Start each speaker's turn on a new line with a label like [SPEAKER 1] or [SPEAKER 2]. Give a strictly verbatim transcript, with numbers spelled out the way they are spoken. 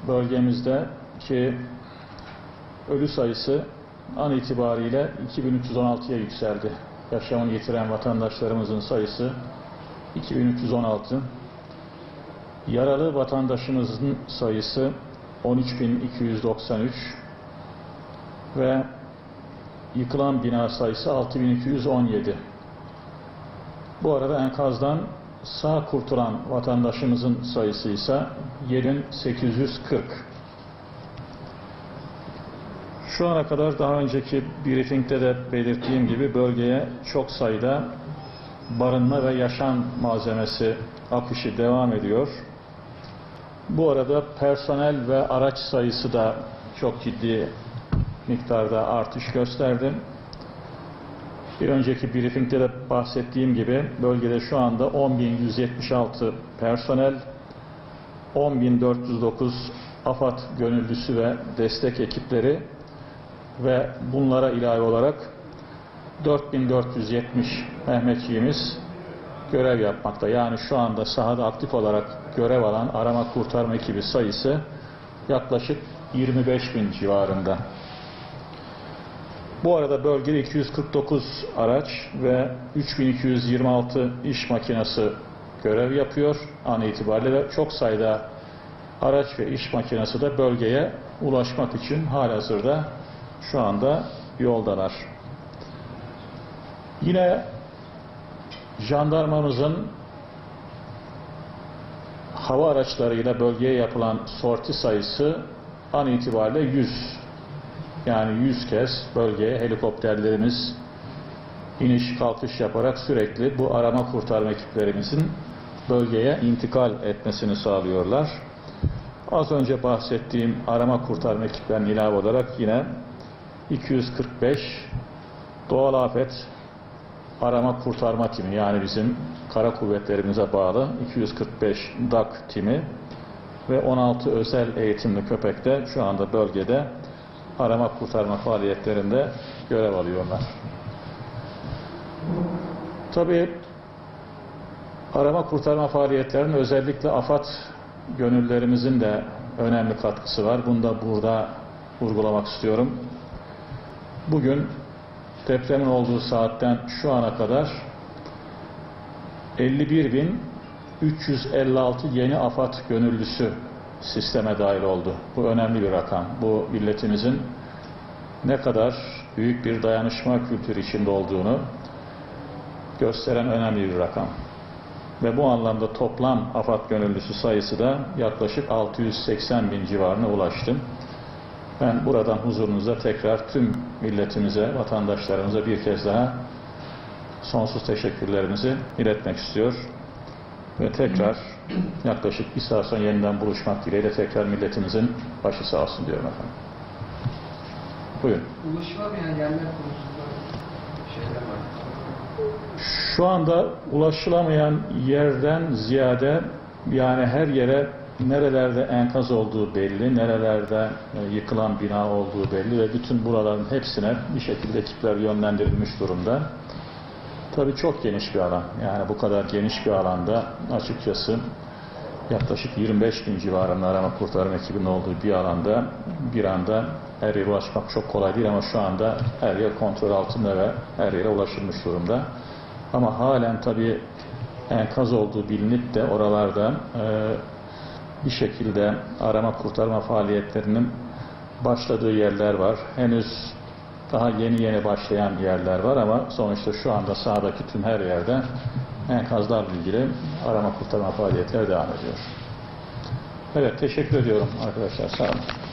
[SPEAKER 1] bölgemizdeki ölü sayısı an itibariyle iki bin üç yüz on altıya yükseldi. Yaşamını yitiren vatandaşlarımızın sayısı iki bin üç yüz on altı. Yaralı vatandaşımızın sayısı on üç bin iki yüz doksan üç ve yıkılan bina sayısı altı bin iki yüz on yedi. Bu arada enkazdan sağ kurtulan vatandaşımızın sayısı ise yedi bin sekiz yüz kırk. Şu ana kadar daha önceki briefingde de belirttiğim gibi bölgeye çok sayıda barınma ve yaşam malzemesi akışı devam ediyor. Bu arada personel ve araç sayısı da çok ciddi miktarda artış gösterdi. Bir önceki briefingde de bahsettiğim gibi bölgede şu anda on bin yüz yetmiş altı personel, on bin dört yüz dokuz AFAD gönüllüsü ve destek ekipleri ve bunlara ilave olarak dört bin dört yüz yetmiş Mehmetçiğimiz görev yapmakta. Yani şu anda sahada aktif olarak görev alan arama kurtarma ekibi sayısı yaklaşık yirmi beş bin civarında. Bu arada bölgede iki yüz kırk dokuz araç ve üç bin iki yüz yirmi altı iş makinesi görev yapıyor an itibariyle ve çok sayıda araç ve iş makinesi de bölgeye ulaşmak için halihazırda şu anda yoldalar. Yine jandarmamızın hava araçlarıyla bölgeye yapılan sorti sayısı an itibariyle yüz. Yani yüz kez bölgeye helikopterlerimiz iniş kalkış yaparak sürekli bu arama kurtarma ekiplerimizin bölgeye intikal etmesini sağlıyorlar. Az önce bahsettiğim arama kurtarma ekiplerine ilave olarak yine iki yüz kırk beş doğal afet arama kurtarma timi, yani bizim kara kuvvetlerimize bağlı iki yüz kırk beş D A K timi ve on altı özel eğitimli köpek de şu anda bölgede arama kurtarma faaliyetlerinde görev alıyorlar. Tabii arama kurtarma faaliyetlerinin özellikle AFAD gönüllerimizin de önemli katkısı var. Bunu da burada vurgulamak istiyorum. Bugün depremin olduğu saatten şu ana kadar elli bir bin üç yüz elli altı yeni AFAD gönüllüsü sisteme dahil oldu. Bu önemli bir rakam. Bu milletimizin ne kadar büyük bir dayanışma kültürü içinde olduğunu gösteren önemli bir rakam. Ve bu anlamda toplam AFAD gönüllüsü sayısı da yaklaşık altı yüz seksen bin civarına ulaştı. Ben buradan huzurunuzda tekrar tüm milletimize, vatandaşlarımıza bir kez daha sonsuz teşekkürlerimizi iletmek istiyor. Ve tekrar yaklaşık bir saat sonra yeniden buluşmak dileğiyle tekrar milletimizin başı sağ olsun diyorum efendim. Buyurun.
[SPEAKER 2] Ulaşılamayan yerler konusunda şeyler var.
[SPEAKER 1] Şu anda ulaşılamayan yerden ziyade yani her yere nerelerde enkaz olduğu belli, nerelerde yıkılan bina olduğu belli ve bütün buraların hepsine bir şekilde ekipler yönlendirilmiş durumda. Tabii çok geniş bir alan. Yani bu kadar geniş bir alanda açıkçası yaklaşık yirmi beş bin civarında arama kurtarma ekibinin olduğu bir alanda bir anda her yere ulaşmak çok kolay değil ama şu anda her yer kontrol altında ve her yere ulaşılmış durumda. Ama halen tabii enkaz olduğu bilinip de oralarda e, bir şekilde arama kurtarma faaliyetlerinin başladığı yerler var. Henüz daha yeni yeni başlayan yerler var ama sonuçta şu anda sahadaki tüm her yerde enkazlarla ilgili arama kurtarma faaliyetleri devam ediyor. Evet, teşekkür ediyorum arkadaşlar. Sağ olun.